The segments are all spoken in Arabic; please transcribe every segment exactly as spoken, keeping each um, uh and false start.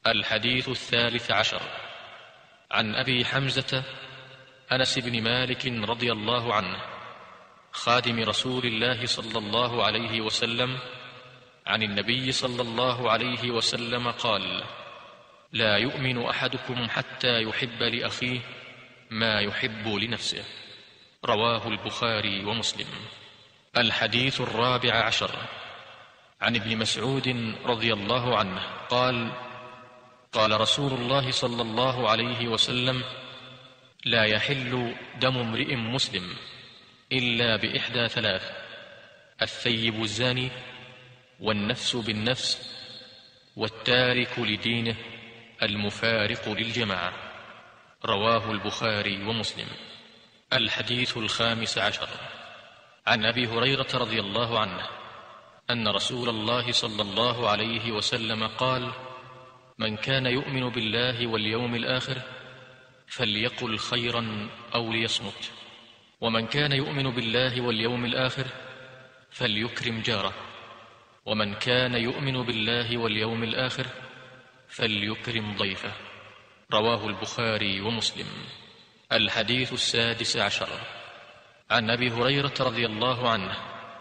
الحديث الثالث عشر. عن أبي حمزة أنس بن مالك رضي الله عنه خادم رسول الله صلى الله عليه وسلم عن النبي صلى الله عليه وسلم قال: لا يؤمن أحدكم حتى يحب لأخيه ما يحب لنفسه. رواه البخاري ومسلم. الحديث الرابع عشر. عن ابن مسعود رضي الله عنه قال: قال رسول الله صلى الله عليه وسلم: لا يحل دم امرئ مسلم إلا بإحدى ثلاث: الثيب الزاني، والنفس بالنفس، والتارك لدينه المفارق للجماعة. رواه البخاري ومسلم. الحديث الخامس عشر. عن أبي هريرة رضي الله عنه أن رسول الله صلى الله عليه وسلم قال: من كان يؤمن بالله واليوم الآخر فليقل خيرا أو ليصمت، ومن كان يؤمن بالله واليوم الآخر فليكرم جاره، ومن كان يؤمن بالله واليوم الآخر فليكرم ضيفه. رواه البخاري ومسلم. الحديث السادس عشر. عن أبي هريرة رضي الله عنه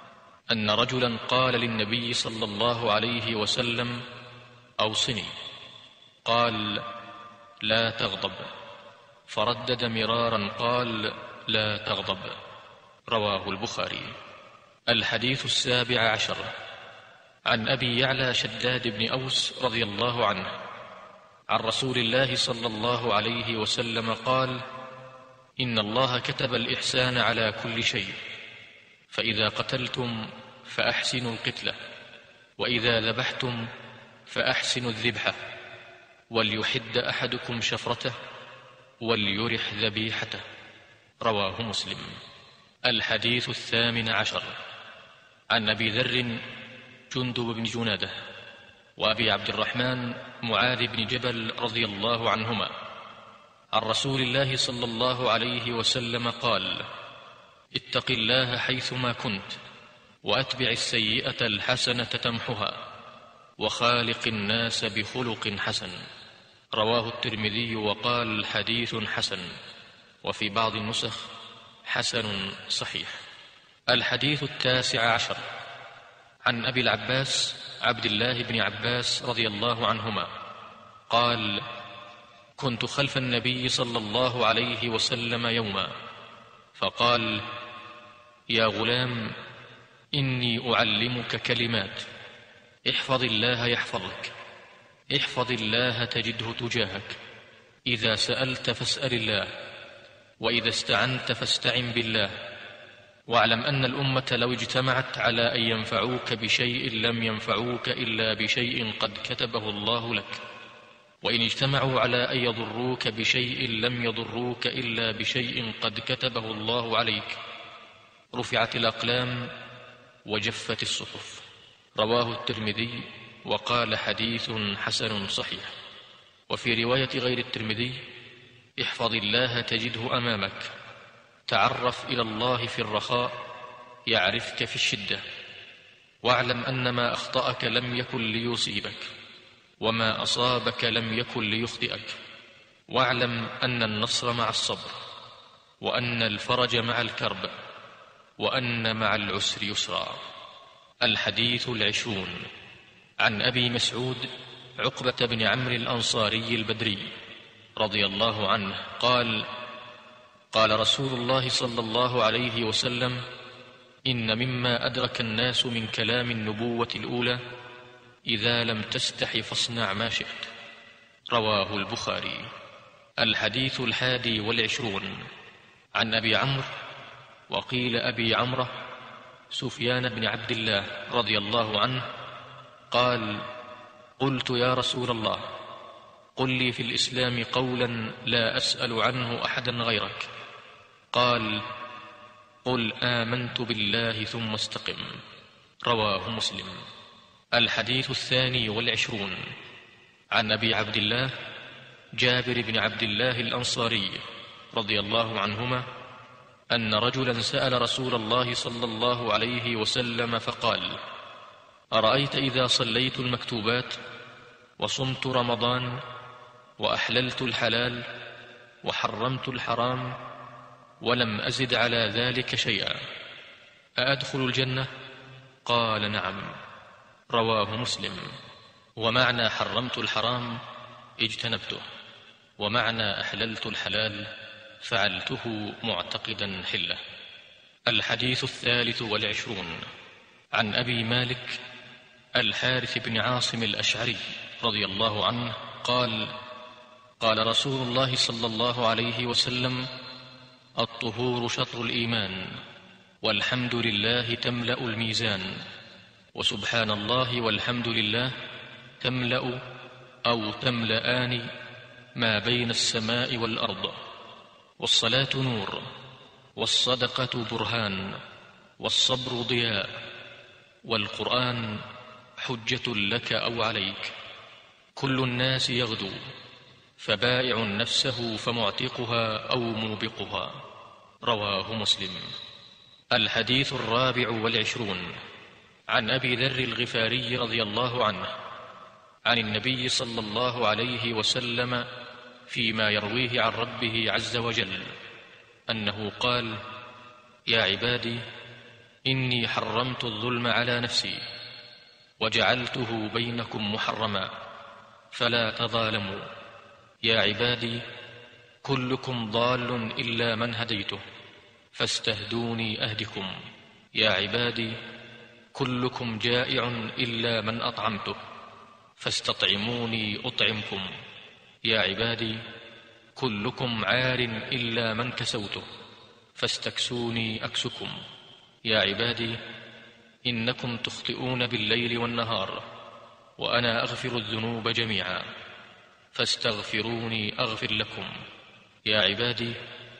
أن رجلا قال للنبي صلى الله عليه وسلم: أوصني. قال: لا تغضب. فردد مرارا قال: لا تغضب. رواه البخاري. الحديث السابع عشر. عن أبي يعلى شداد بن أوس رضي الله عنه عن رسول الله صلى الله عليه وسلم قال: إن الله كتب الإحسان على كل شيء، فإذا قتلتم فأحسنوا القتلة، وإذا ذبحتم فأحسنوا الذبحة، وليحد أحدكم شفرته وليرح ذبيحته. رواه مسلم. الحديث الثامن عشر. عن أبي ذر جندب بن جنادة وأبي عبد الرحمن معاذ بن جبل رضي الله عنهما عن رسول الله صلى الله عليه وسلم قال: اتق الله حيثما كنت، وأتبع السيئة الحسنة تمحها، وخالق الناس بخلق حسن. رواه الترمذي وقال: حديث حسن، وفي بعض النسخ حسن صحيح. الحديث التاسع عشر. عن أبي العباس عبد الله بن عباس رضي الله عنهما قال: كنت خلف النبي صلى الله عليه وسلم يوما فقال: يا غلام، إني أعلمك كلمات، احفظ الله يحفظك، احفظ الله تجده تجاهك، إذا سألت فاسأل الله، وإذا استعنت فاستعن بالله، واعلم أن الأمة لو اجتمعت على أن ينفعوك بشيء لم ينفعوك إلا بشيء قد كتبه الله لك، وإن اجتمعوا على أن يضروك بشيء لم يضروك إلا بشيء قد كتبه الله عليك. رفعت الأقلام وجفت الصحف. رواه الترمذي وقال: حديث حسن صحيح. وفي رواية غير الترمذي: احفظ الله تجده أمامك، تعرف إلى الله في الرخاء يعرفك في الشدة، واعلم أن ما أخطأك لم يكن ليصيبك، وما أصابك لم يكن ليخطئك، واعلم أن النصر مع الصبر، وأن الفرج مع الكرب، وأن مع العسر يسرا. الحديث العشرون. عن أبي مسعود عقبة بن عمرو الأنصاري البدري رضي الله عنه قال: قال رسول الله صلى الله عليه وسلم: إن مما أدرك الناس من كلام النبوة الأولى: إذا لم تستح فاصنع ما شئت. رواه البخاري. الحديث الحادي والعشرون. عن أبي عمرو وقيل أبي عمرو سفيان بن عبد الله رضي الله عنه قال: قلت يا رسول الله، قل لي في الإسلام قولا لا أسأل عنه أحدا غيرك. قال: قل آمنت بالله ثم استقم. رواه مسلم. الحديث الثاني والعشرون. عن أبي عبد الله جابر بن عبد الله الأنصاري رضي الله عنهما أن رجلا سأل رسول الله صلى الله عليه وسلم فقال: أرأيت إذا صليت المكتوبات وصمت رمضان وأحللت الحلال وحرمت الحرام ولم أزد على ذلك شيئا، أأدخل الجنة؟ قال نعم. رواه مسلم. ومعنى حرمت الحرام اجتنبته، ومعنى أحللت الحلال فعلته معتقدا حله. الحديث الثالث والعشرون عن أبي مالك الحارث بن عاصم الأشعري رضي الله عنه قال: قال رسول الله صلى الله عليه وسلم: الطهور شطر الإيمان، والحمد لله تملأ الميزان، وسبحان الله والحمد لله تملأ أو تملأان ما بين السماء والأرض، والصلاة نور، والصدقة برهان، والصبر ضياء، والقرآن حجة لك أو عليك. كل الناس يغدو، فبائع نفسه فمعتقها أو موبقها. رواه مسلم. الحديث الرابع والعشرون عن أبي ذر الغفاري رضي الله عنه عن النبي صلى الله عليه وسلم فيما يرويه عن ربه عز وجل أنه قال: يا عبادي إني حرمت الظلم على نفسي وجعلته بينكم محرما فلا تظالموا. يا عبادي كلكم ضال إلا من هديته فاستهدوني أهدكم. يا عبادي كلكم جائع إلا من أطعمته فاستطعموني أطعمكم. يا عبادي كلكم عار إلا من كسوته فاستكسوني أكسكم. يا عبادي إنكم تخطئون بالليل والنهار وأنا أغفر الذنوب جميعا فاستغفروني أغفر لكم. يا عبادي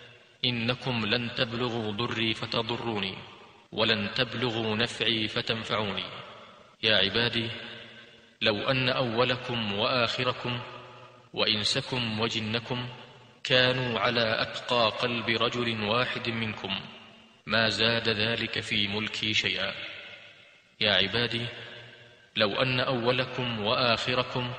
إنكم لن تبلغوا ضري فتضروني ولن تبلغوا نفعي فتنفعوني. يا عبادي لو أن أولكم وآخركم وإنسكم وجنكم كانوا على أتقى قلب رجل واحد منكم ما زاد ذلك في ملكي شيئا. يا عبادي لو أن أولكم وآخركم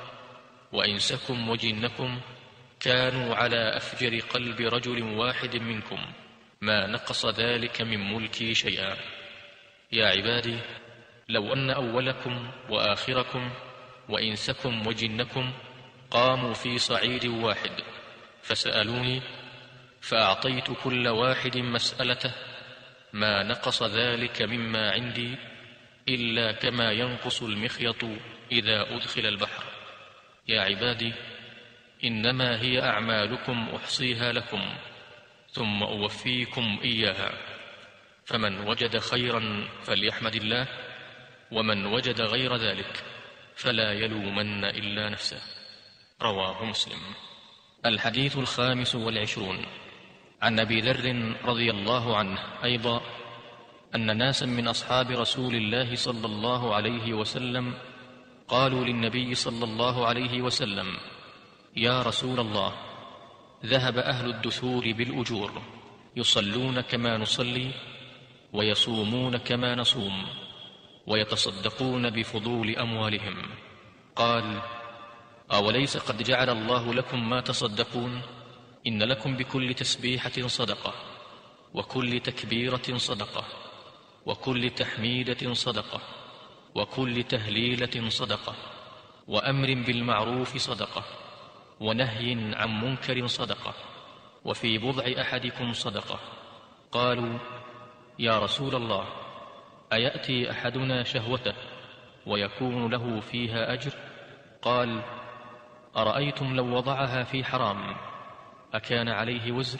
وإنسكم وجنكم كانوا على أفجر قلب رجل واحد منكم ما نقص ذلك من ملكي شيئا. يا عبادي لو أن أولكم وآخركم وإنسكم وجنكم قاموا في صعيد واحد فسألوني فأعطيت كل واحد مسألته ما نقص ذلك مما عندي إلا كما ينقص المخيط إذا أدخل البحر. يا عبادي إنما هي أعمالكم أحصيها لكم ثم أوفيكم إياها، فمن وجد خيرا فليحمد الله، ومن وجد غير ذلك فلا يلومن إلا نفسه. رواه مسلم. الحديث الخامس والعشرون عن أبي ذر رضي الله عنه أيضا أن ناسا من أصحاب رسول الله صلى الله عليه وسلم قالوا للنبي صلى الله عليه وسلم: يا رسول الله، ذهب أهل الدثور بالأجور، يصلون كما نصلي ويصومون كما نصوم ويتصدقون بفضول أموالهم. قال: أوليس قد جعل الله لكم ما تصدقون؟ إن لكم بكل تسبيحة صدقة، وكل تكبيرة صدقة، وكل تحميدة صدقة، وكل تهليلة صدقة، وأمر بالمعروف صدقة، ونهي عن منكر صدقة، وفي بضع أحدكم صدقة. قالوا: يا رسول الله، أيأتي أحدنا شهوته ويكون له فيها أجر؟ قال: أرأيتم لو وضعها في حرام أكان عليه وزر؟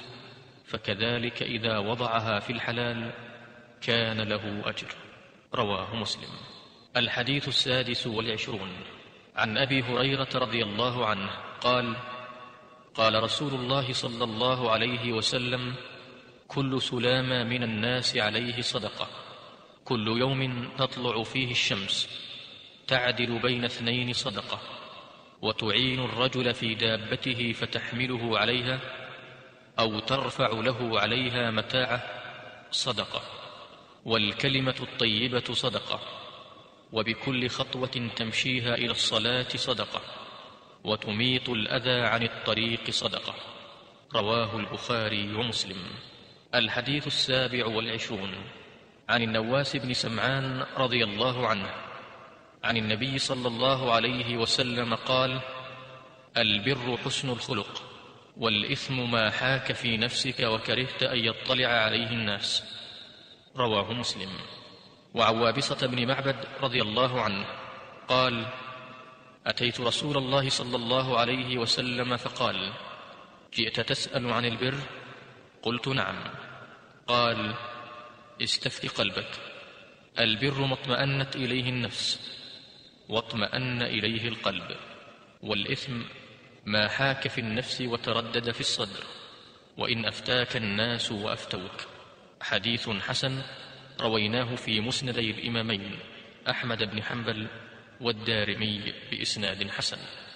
فكذلك إذا وضعها في الحلال كان له أجر. رواه مسلم. الحديث السادس والعشرون عن أبي هريرة رضي الله عنه قال: قال رسول الله صلى الله عليه وسلم: كل سلامة من الناس عليه صدقة، كل يوم تطلع فيه الشمس تعدل بين اثنين صدقة، وتعين الرجل في دابته فتحمله عليها أو ترفع له عليها متاعه صدقة، والكلمة الطيبة صدقة، وبكل خطوة تمشيها إلى الصلاة صدقة، وتميط الأذى عن الطريق صدقة. رواه البخاري ومسلم. الحديث السابع والعشرون عن النواس بن سمعان رضي الله عنه عن النبي صلى الله عليه وسلم قال: البر حسن الخلق، والإثم ما حاك في نفسك وكرهت أن يطلع عليه الناس. رواه مسلم. وعن وابصة بن معبد رضي الله عنه قال: أتيت رسول الله صلى الله عليه وسلم فقال: جئت تسأل عن البر؟ قلت: نعم. قال: استفت قلبك. البر ما اطمأنت إليه النفس واطمأن إليه القلب، والإثم ما حاك في النفس وتردد في الصدر، وإن أفتاك الناس وأفتوك. حديث حسن رويناه في مسندي الإمامين أحمد بن حنبل والدارمي بإسناد حسن.